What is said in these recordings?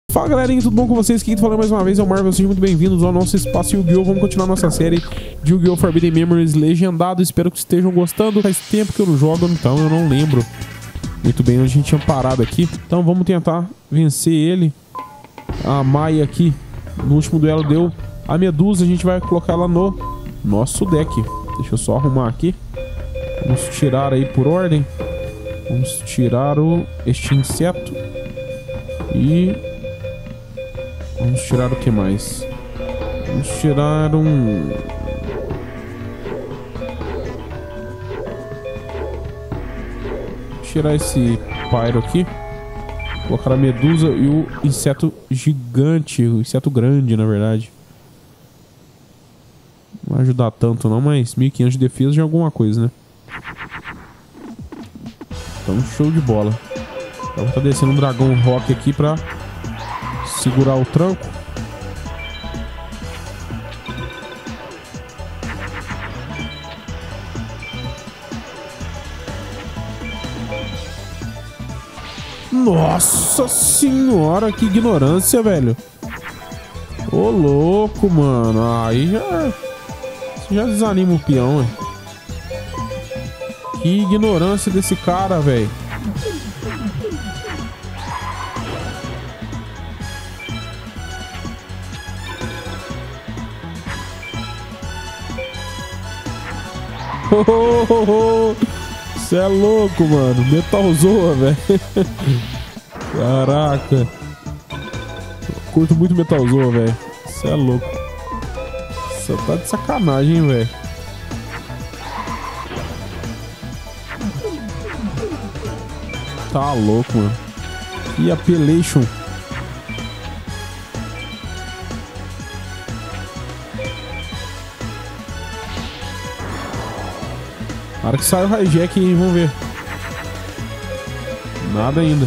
Fala galerinha, tudo bom com vocês? Quem tá falando mais uma vez é o Marvel, sejam muito bem-vindos ao nosso espaço Yu-Gi-Oh! Vamos continuar nossa série de Yu-Gi-Oh! Forbidden Memories legendado. Espero que estejam gostando. Faz tempo que eu não jogo, então eu não lembro muito bem onde a gente tinha parado aqui. Então vamos tentar vencer ele. A Maia aqui, no último duelo, deu a Medusa. A gente vai colocar ela no nosso deck. Deixa eu só arrumar aqui. Vamos tirar aí por ordem. Vamos tirar este inseto. E... vamos tirar o que mais? Vamos tirar tirar esse Pyro aqui. Colocar a Medusa e o inseto gigante. O inseto grande, na verdade. Não vai ajudar tanto não, mas 1500 de defesa já é alguma coisa, né? Então show de bola. Eu vou estar descendo um dragão rock aqui pra segurar o tranco. Nossa senhora, que ignorância, velho. Ô louco, mano. Aí já desanima o peão, velho. Que ignorância desse cara, velho. Você é louco, mano. Metalzoa, velho. Caraca. Eu curto muito Metalzoa, velho. Você é louco. Você tá de sacanagem, hein, velho. Tá louco, mano. Que apelation. Na hora que sai o hijack, vamos ver. Nada ainda.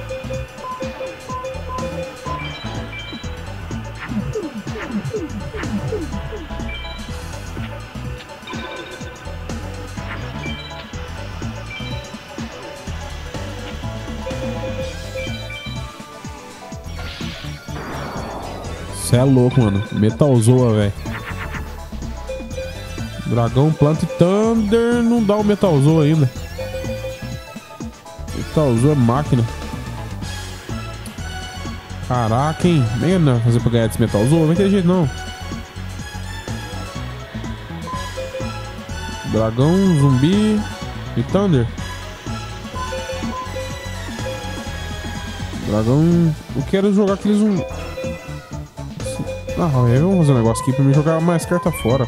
Cê é louco, mano. Metalzoa, velho. Dragão, Planta e Thunder. Não dá o Metalzoa ainda. Metalzoa é máquina. Caraca, hein? Nem não fazer pra ganhar desse Metalzoa. Não vai ter jeito, não. Dragão, zumbi e Thunder. Dragão... eu quero jogar aqueles zumbi. Ah, vamos fazer um negócio aqui pra mim jogar mais carta fora.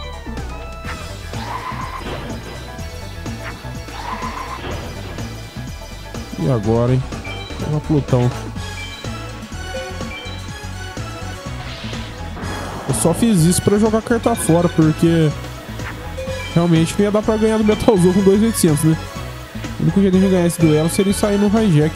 E agora, hein? Uma Plutão. Eu só fiz isso pra jogar carta fora, porque realmente não ia dar pra ganhar do Metalzoa com 2.800, né? O único jeito de ganhar esse duelo seria sair no hijack.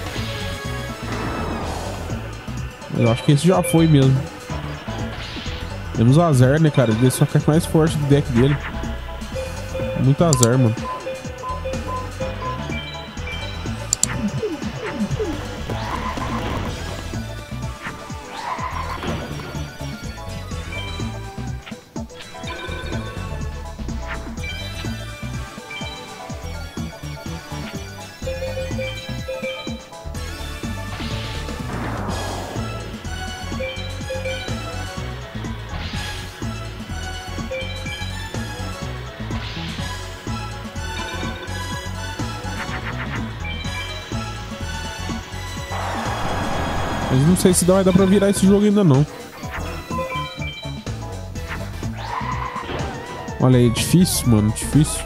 Mas eu acho que esse já foi mesmo. Temos azar, né, cara? Ele é só a carta mais forte do deck dele. Muito azar, mano. Mas não sei se vai dar pra virar esse jogo ainda não. Olha aí, difícil, mano, difícil.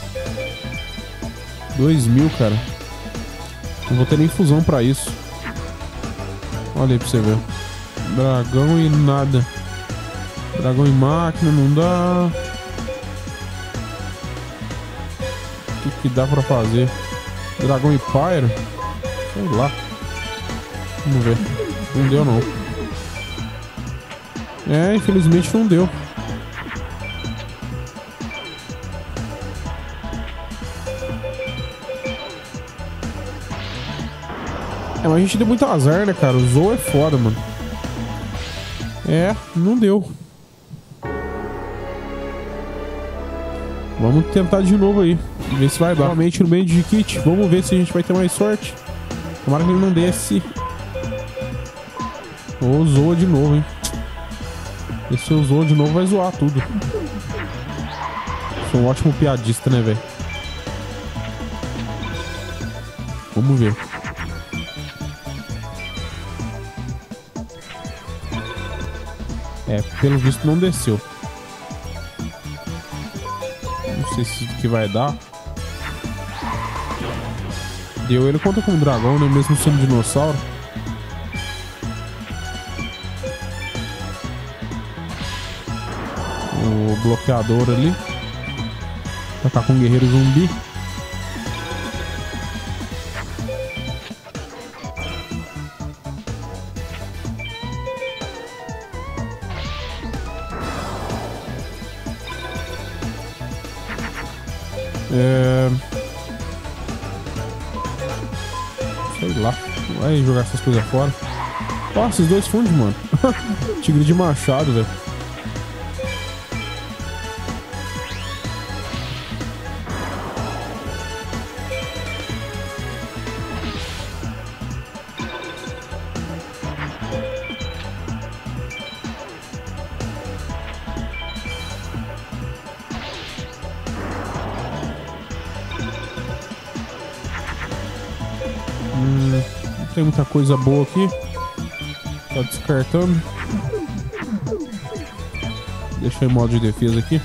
2.000, cara. Não vou ter nem fusão pra isso. Olha aí pra você ver. Dragão e nada. Dragão e máquina, não dá. O que dá pra fazer? Dragão e Pyro? Sei lá. Vamos ver. Não deu, não. É, infelizmente não deu. É, mas a gente deu muito azar, né, cara? O Zou é foda, mano. É, não deu. Vamos tentar de novo aí. Ver se vai dar. Novamente no meio de kit. Vamos ver se a gente vai ter mais sorte. Tomara que ele não desce. Ou zoa de novo, hein? Esse usou de novo vai zoar tudo. Sou um ótimo piadista, né, velho? Vamos ver. É, pelo visto não desceu. Não sei se que vai dar. Deu, ele conta com um dragão, né? Mesmo sendo dinossauro. O bloqueador ali. Vai estar com um guerreiro zumbi. Sei lá. Vai jogar essas coisas fora. Ó, esses dois fundos, mano. Tigre de machado, velho. Não tem muita coisa boa aqui. Tá descartando. Deixa eu em modo de defesa aqui.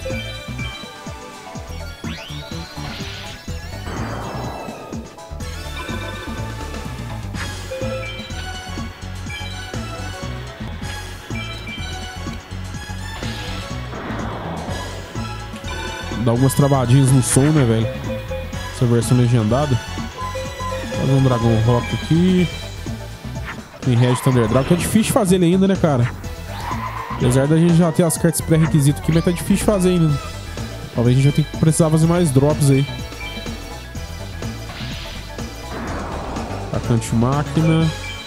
Dá algumas travadinhas no som, né, velho? Essa versão legendada. Fazer um dragão rock aqui. Tem Red Thunder Dragon, que é difícil fazer ele ainda, né, cara? Apesar da gente já ter as cartas pré-requisito aqui, mas tá difícil fazer ainda. Talvez a gente já tenha que precisar fazer mais drops aí. Atacante máquina.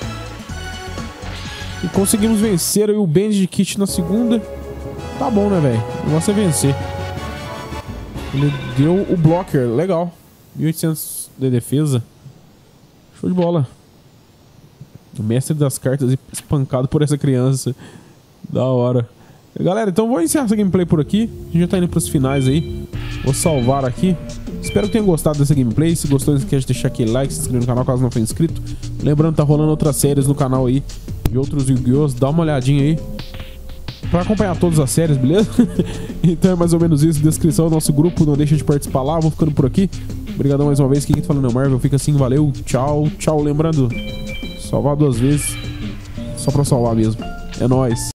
E conseguimos vencer aí o Bandit Kit na segunda. Tá bom, né, velho? O negócio é vencer. Ele deu o blocker, legal. 1800 de defesa. Show de bola. O mestre das cartas espancado por essa criança. Da hora. Galera, então vou encerrar essa gameplay por aqui. A gente já tá indo pros finais aí. Vou salvar aqui. Espero que tenham gostado dessa gameplay. Se gostou, não esquece de deixar aquele like, se inscrever no canal caso não for inscrito. Lembrando, tá rolando outras séries no canal aí. E outros Yu-Gi-Oh! Dá uma olhadinha aí pra acompanhar todas as séries, beleza? Então é mais ou menos isso. Descrição do nosso grupo. Não deixa de participar lá. Vou ficando por aqui. Obrigadão mais uma vez. Quem tá falando é o Marvel. Fica assim, valeu. Tchau, tchau. Lembrando, salvar 2 vezes. Só pra salvar mesmo. É nóis.